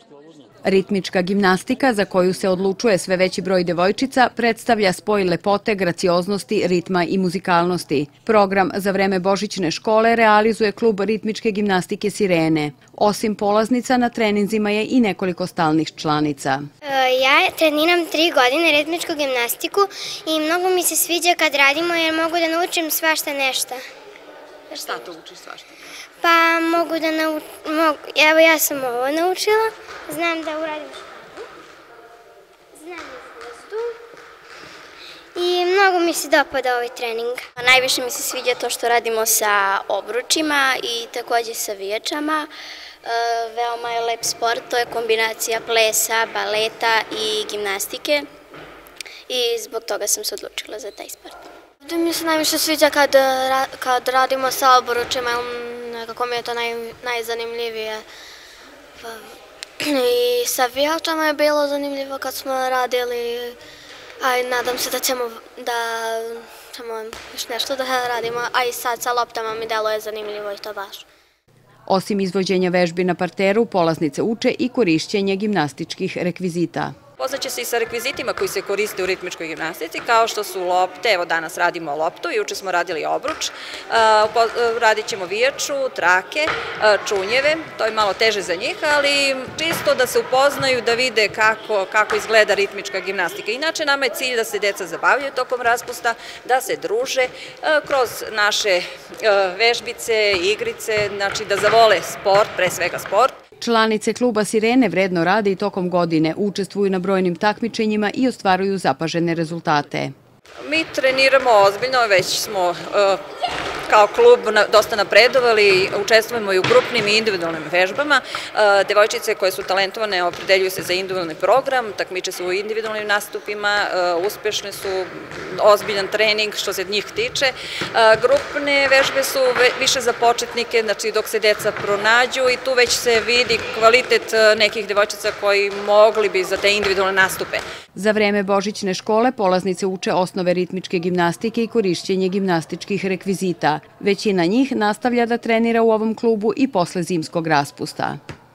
Ritmička gimnastika, za koju se odlučuje sve veći broj devojčica, predstavlja spoj lepote, gracioznosti, ritma i muzikalnosti. Program za vreme božićne škole realizuje klub ritmičke gimnastike Sirene. Osim polaznica, na treninzima je i nekoliko stalnih članica. Ja treniram 3 godine ritmičku gimnastiku i mnogo mi se sviđa kad radimo jer mogu da naučim svašta nešto. Šta to učiš svašta? Pa mogu da naučim, evo ja sam ovo naučila, znam da uradim špagu, znam izlazdu i mnogo mi se dopada ovaj trening. Najviše mi se sviđa to što radimo sa obručima i takođe sa vijačama. Veoma je lep sport, to je kombinacija plesa, baleta i gimnastike i zbog toga sam se odlučila za taj sport. Ovdje mi se najviše sviđa kad radimo sa obručima, nekako mi je to najzanimljivije. I sa vijačama je bilo zanimljivo kad smo radili, a nadam se da ćemo još nešto da radimo, a i sad sa loptama mi deluje zanimljivo i to baš. Osim izvođenja vežbi na parteru, polaznice uče i korišćenje gimnastičkih rekvizita. Poznaće se i sa rekvizitima koji se koriste u ritmičkoj gimnastici, kao što su lopte, evo danas radimo loptu, juče smo radili obruč, radit ćemo vijaču, trake, čunjeve, to je malo teže za njih, ali čisto da se upoznaju, da vide kako izgleda ritmička gimnastika. Inače, nama je cilj da se deca zabavljaju tokom raspusta, da se druže kroz naše vežbice, igrice, znači da zavole sport, pre svega sport. Članice kluba Sirene vredno rade i tokom godine, učestvuju na brojnim takmičenjima i ostvaruju zapažene rezultate. Mi treniramo ozbiljno, već smo kao klub dosta napredovali, učestvujemo i u grupnim i individualnim vežbama. Devojčice koje su talentovane opredeljuju se za individualni program, takmiče se u individualnim nastupima, uspešne su, ozbiljan trening što se njih tiče. Grupne vežbe su više za početnike, znači dok se deca pronađu i tu već se vidi kvalitet nekih devojčica koji mogli bi za te individualne nastupe. Za vreme božićne škole polaznice uče osnove ritmičke gimnastike i korišćenje gimnastičkih rekvizita. Većina njih nastavlja da trenira u ovom klubu i posle zimskog raspusta.